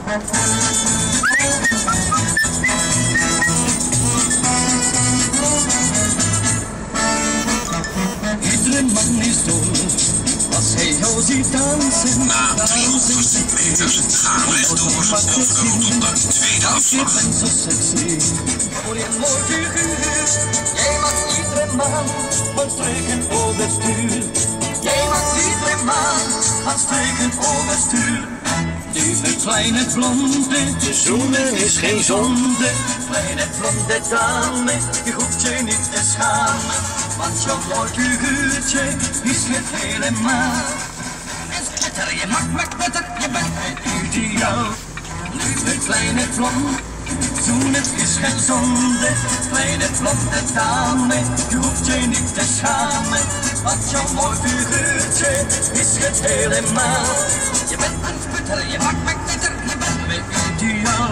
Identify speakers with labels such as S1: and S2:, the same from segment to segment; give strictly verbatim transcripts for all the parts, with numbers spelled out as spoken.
S1: Iedere man is dol als hij jou ziet dansen.
S2: Na driehonderd meters gaan we rechtdoor over de rotonde. Tweede afslag.
S1: Je bent zo sexy. Voor je mooi figuur. Jij maakt iedere man van streken overstuur. Jij maakt iedere man van streken overstuur. Lieve kleine blonde, te zoenen is geen zonde. Kleine blonde dame, je hoeft je niet te schamen. Want jouw mooi figuurtje is het helemaal. En schitter, je maakt me knetter, je bent het ideaal. Lieve kleine blonde, zoenen is geen zonde. Kleine blonde dame, je hoeft je niet te schamen. Want jouw mooi figuurtje is het helemaal. Je bent een sputter, je maakt me knetter, je bent mijn ideaal.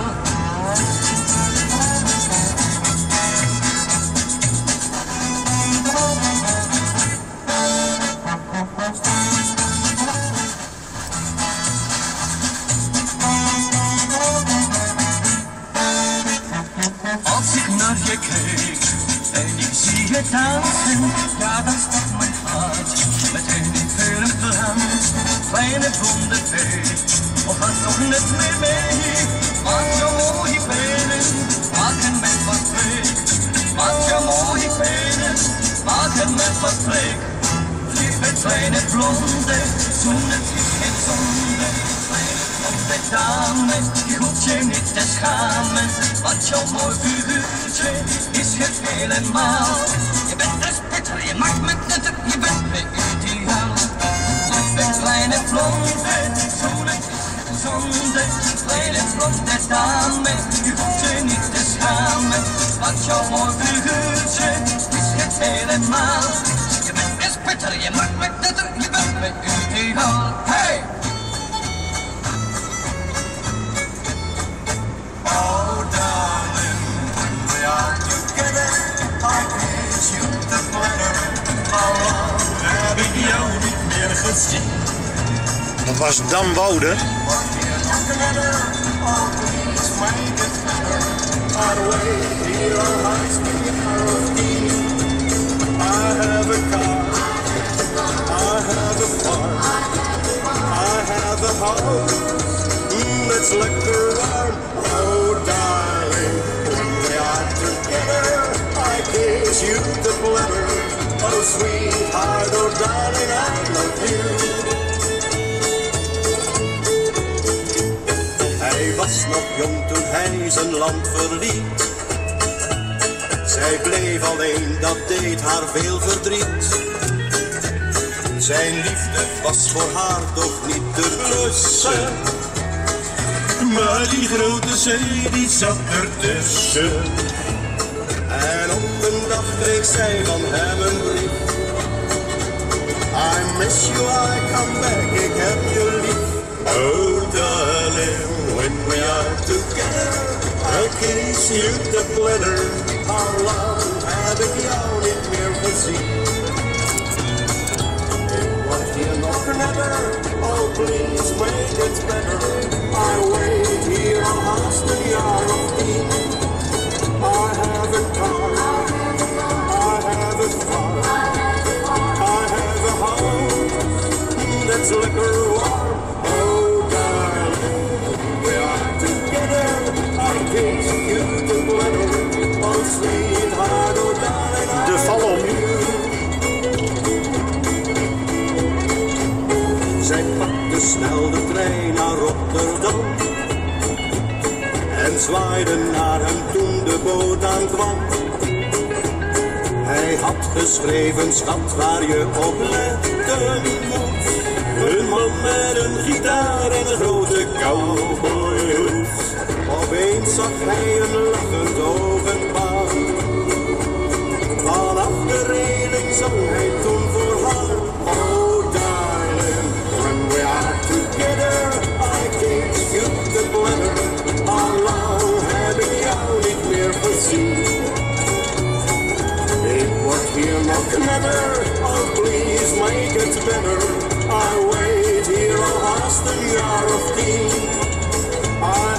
S1: Als ik naar je kijk en ik zie je dansen, ja dan staat mijn hart meteen in vuur brand. Kleine blonde vee, of gaat toch net meer mee? Maak je mooie benen, maken met wat trek. Maak je mooie benen, maken met wat trek. Lieve kleine blonde, zoenen is geen zonde. Kleine blonde dame, je hoeft je niet te schamen. Want jouw mooi figuurtje is het helemaal. Je bent een spitter, je maakt me knetter, je bent mijn ideaal. Lieve kleine blonde, zoenen is geen zonde. Kleine blonde dame, je hoeft je niet te schamen. Want jouw mooi figuurtje is het helemaal. Je bent een spitter, je maakt me knetter, je bent mijn ideaal. Hey!
S3: Oh darling, when we are together, I kiss you the pleasure. How long heb ik jou niet meer gezien?
S4: Dat was Dan Woude.
S3: What you're talking about, oh please make it better. I'd wait here on high speed routine. I have a car, I have a farm, I have a house mm, that's lekker warm. Oh darling, when we are together, I kiss you the pleasure. Oh sweetheart, oh darling, I love you. Hij was nog jong toen hij zijn land verliet. Zij bleef alleen, dat deed haar veel verdriet. Zijn liefde was voor haar toch niet te blussen. Maar die grote zee, die zat ertussen. En op een dag kreeg zij van hem een brief. I miss you, I come back, ik heb je lief. Oh darling, when we are together, I kiss you the pleasure. How long heb ik jou niet meer gezien? Ik word hier nog never, oh please make it better. I wait here al haast een jaar of tien. I have a car, I have a farm, I have a house that's lekker warm. Oh darling, we are together, I kiss you the pleasure. Oh sweetheart, oh darling, I
S4: De Vallon.
S3: Zij pakte snel de trein naar Rotterdam en zwaaide naar hem toen de boot aankwam. Hij had geschreven, schat, waar je op letten moet. Een man met een gitaar en een grote cowboyhoed. Opeens zag hij een lachend ogenpaar. Vanaf de reling zong hij toen voor haar. Oh darling, when we are together, I kiss you the pleasure. How long heb ik jou niet meer gezien? Ik word hier nog never, oh please make it better. I wait here al haast een jaar of tien. I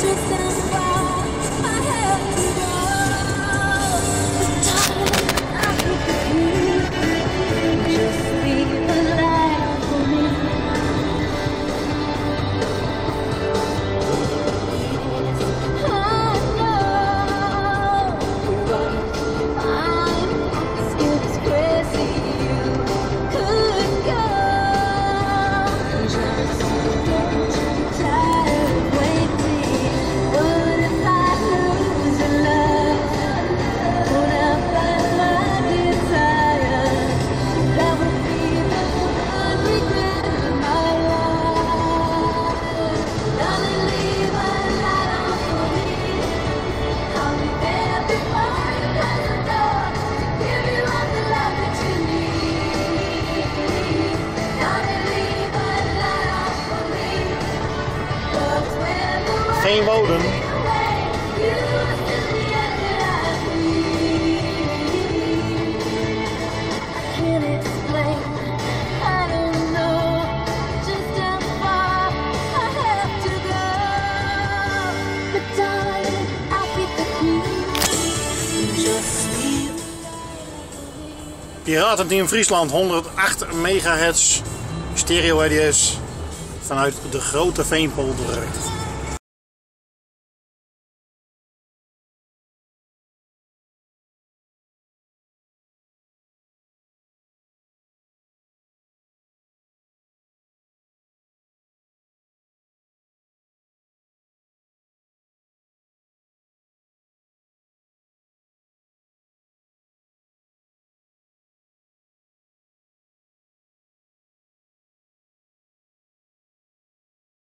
S4: Veenwouden. Piratenteam Friesland, honderdacht megahertz stereo R D S vanuit de Grote Veenpolder.